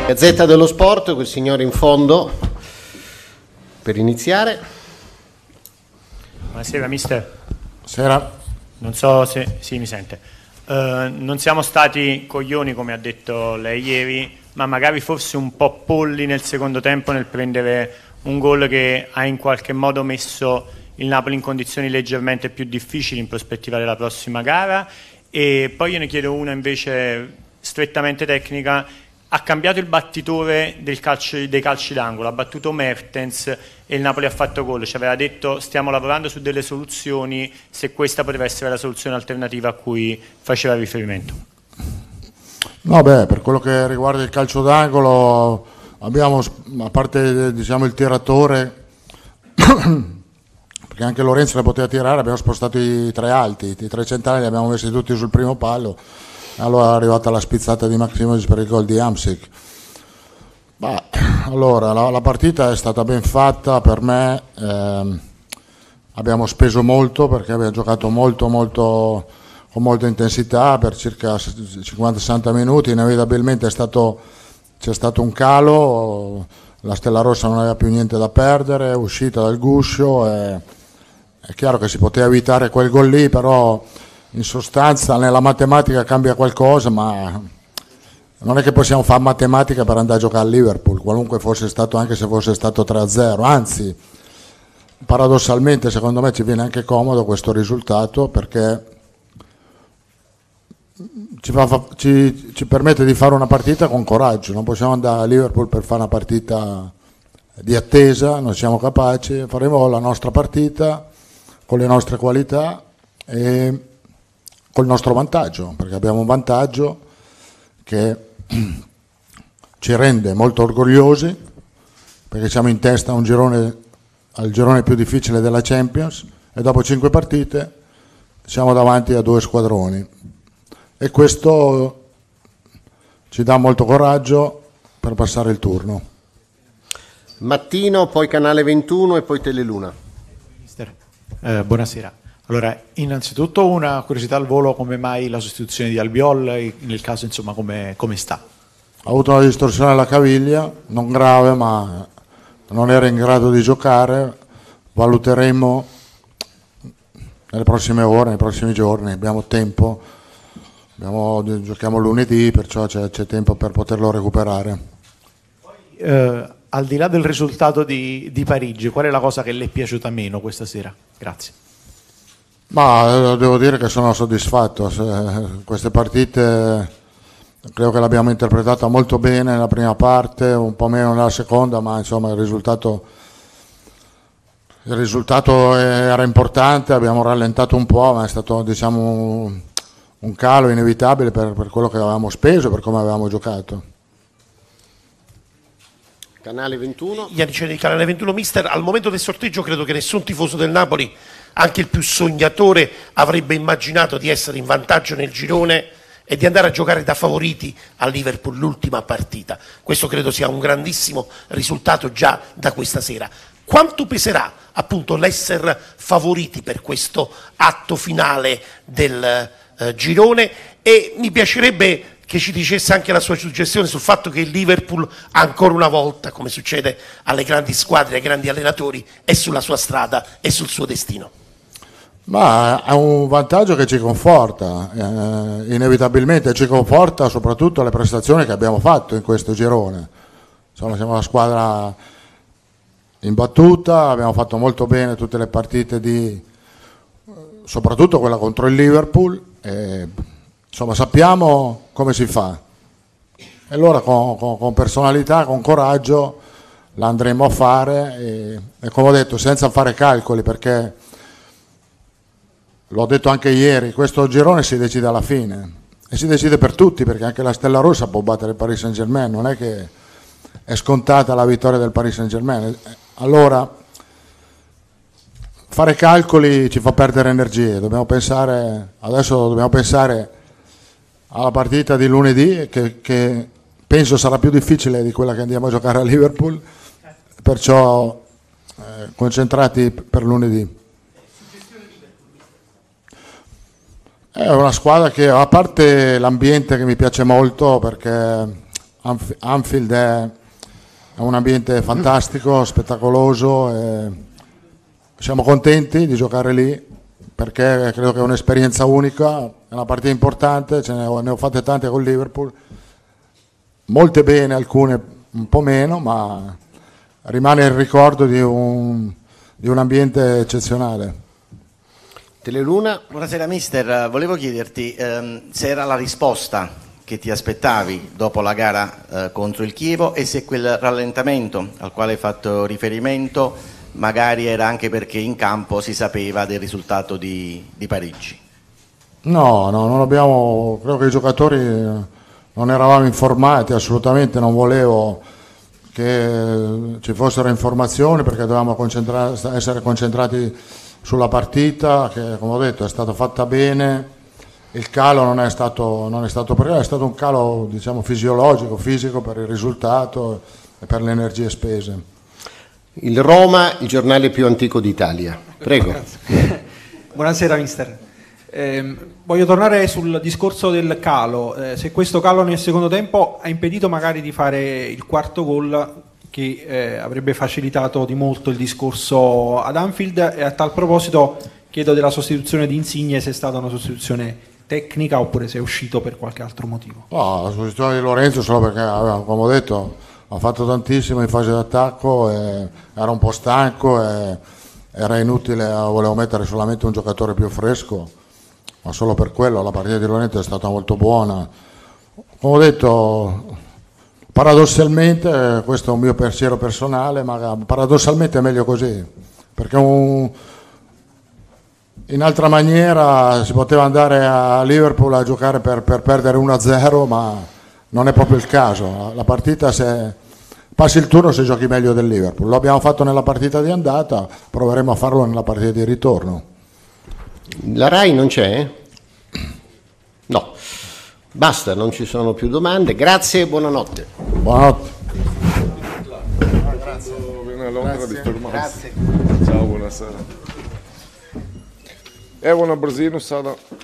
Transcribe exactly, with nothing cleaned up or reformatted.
Gazzetta dello Sport, quel signore in fondo, per iniziare. Buonasera mister. Buonasera. Non so se sì, mi sente. Uh, non siamo stati coglioni come ha detto lei ieri, ma magari forse un po' polli nel secondo tempo nel prendere un gol che ha in qualche modo messo il Napoli in condizioni leggermente più difficili in prospettiva della prossima gara. E poi io ne chiedo una invece strettamente tecnica. Ha cambiato il battitore del calcio, dei calci d'angolo, ha battuto Mertens e il Napoli ha fatto gol. Ci aveva detto stiamo lavorando su delle soluzioni, se questa poteva essere la soluzione alternativa a cui faceva riferimento. No, beh, per quello che riguarda il calcio d'angolo abbiamo, a parte diciamo il tiratore, perché anche Lorenzo ne poteva tirare, abbiamo spostato i tre alti, i tre centrali li abbiamo messi tutti sul primo palo. Allora è arrivata la spizzata di Maximovic per il gol di Hamsik. Bah, allora la, la partita è stata ben fatta per me, ehm, abbiamo speso molto perché abbiamo giocato molto molto con molta intensità per circa cinquanta sessanta minuti. Inevitabilmente è stato, c'è stato un calo, la Stella Rossa non aveva più niente da perdere, è uscita dal guscio, e, è chiaro che si poteva evitare quel gol lì, però in sostanza nella matematica cambia qualcosa, ma non è che possiamo fare matematica per andare a giocare a Liverpool, qualunque fosse stato, anche se fosse stato tre a zero, anzi paradossalmente secondo me ci viene anche comodo questo risultato perché ci, fa, ci, ci permette di fare una partita con coraggio. Non possiamo andare a Liverpool per fare una partita di attesa, non siamo capaci, faremo la nostra partita con le nostre qualità e col nostro vantaggio, perché abbiamo un vantaggio che ci rende molto orgogliosi, perché siamo in testa a un girone, al girone più difficile della Champions, e dopo cinque partite siamo davanti a due squadroni e questo ci dà molto coraggio per passare il turno. Mattino, poi Canale ventuno e poi Teleluna. Mister, eh, buonasera. Allora, innanzitutto una curiosità al volo, come mai la sostituzione di Albiol, nel caso insomma come, come sta? Ha avuto una distorsione alla caviglia, non grave ma non era in grado di giocare, valuteremo nelle prossime ore, nei prossimi giorni, abbiamo tempo, abbiamo, giochiamo lunedì, perciò c'è, c'è tempo per poterlo recuperare. Eh, al di là del risultato di, di Parigi, qual è la cosa che le è piaciuta meno questa sera? Grazie. Ma devo dire che sono soddisfatto, queste partite credo che l'abbiamo interpretata molto bene nella prima parte, un po' meno nella seconda, ma insomma il risultato, il risultato era importante, abbiamo rallentato un po', ma è stato diciamo un calo inevitabile per, per quello che avevamo speso, per come avevamo giocato. Canale ventuno. Ianice di Canale ventuno. Mister, al momento del sorteggio credo che nessun tifoso del Napoli, anche il più sognatore, avrebbe immaginato di essere in vantaggio nel girone e di andare a giocare da favoriti a Liverpool l'ultima partita. Questo credo sia un grandissimo risultato già da questa sera. Quanto peserà appunto l'essere favoriti per questo atto finale del eh, girone? E mi piacerebbe che ci dicesse anche la sua suggestione sul fatto che il Liverpool ancora una volta, come succede alle grandi squadre, ai grandi allenatori, è sulla sua strada e sul suo destino. Ma è un vantaggio che ci conforta, eh, inevitabilmente ci conforta soprattutto le prestazioni che abbiamo fatto in questo girone. Insomma, siamo una squadra imbattuta, abbiamo fatto molto bene tutte le partite, di, soprattutto quella contro il Liverpool, e, insomma sappiamo come si fa. E allora con, con, con personalità, con coraggio la andremo a fare e, e come ho detto senza fare calcoli, perché l'ho detto anche ieri, questo girone si decide alla fine e si decide per tutti, perché anche la Stella Rossa può battere il Paris Saint-Germain, non è che è scontata la vittoria del Paris Saint-Germain. Allora fare calcoli ci fa perdere energie, dobbiamo pensare, adesso dobbiamo pensare alla partita di lunedì che, che penso sarà più difficile di quella che andiamo a giocare a Liverpool, perciò eh, concentrati per lunedì. È una squadra che, a parte l'ambiente che mi piace molto, perché Anf- Anfield è, è un ambiente fantastico, spettacoloso, e siamo contenti di giocare lì perché credo che è un'esperienza unica, è una partita importante, ce ne ho, ne ho fatte tante con Liverpool, molte bene, alcune un po' meno, ma rimane il ricordo di un, di un ambiente eccezionale. Teleluna. Buonasera mister, volevo chiederti ehm, se era la risposta che ti aspettavi dopo la gara eh, contro il Chievo e se quel rallentamento al quale hai fatto riferimento magari era anche perché in campo si sapeva del risultato di, di Parigi. No, no, non abbiamo, credo che i giocatori non eravamo informati, assolutamente non volevo che ci fossero informazioni perché dovevamo concentra- essere concentrati sulla partita che, come ho detto, è stata fatta bene. Il calo non è stato, non è stato per è stato un calo, diciamo, fisiologico, fisico per il risultato e per le energie spese. Il Roma, il giornale più antico d'Italia. Prego. Buonasera mister. Eh, voglio tornare sul discorso del calo. Eh, se questo calo nel secondo tempo ha impedito magari di fare il quarto gol che eh, avrebbe facilitato di molto il discorso ad Anfield, e a tal proposito chiedo della sostituzione di Insigne, se è stata una sostituzione tecnica oppure se è uscito per qualche altro motivo. No, la sostituzione di Lorenzo solo perché, come ho detto, ha fatto tantissimo in fase d'attacco, e era un po' stanco e era inutile, volevo mettere solamente un giocatore più fresco, ma solo per quello la partita di Lorenzo è stata molto buona. Come ho detto, paradossalmente, questo è un mio pensiero personale, ma paradossalmente è meglio così, perché un, in altra maniera si poteva andare a Liverpool a giocare per, per perdere uno a zero, ma non è proprio il caso. La partita, se passi il turno, se giochi meglio del Liverpool. Lo abbiamo fatto nella partita di andata, proveremo a farlo nella partita di ritorno. La Rai non c'è? No. Basta, non ci sono più domande. Grazie e buonanotte. Buonanotte. Grazie. Viene a Londra di fermarsi. Grazie. Ciao, buonasera. Evo na brzinu sada.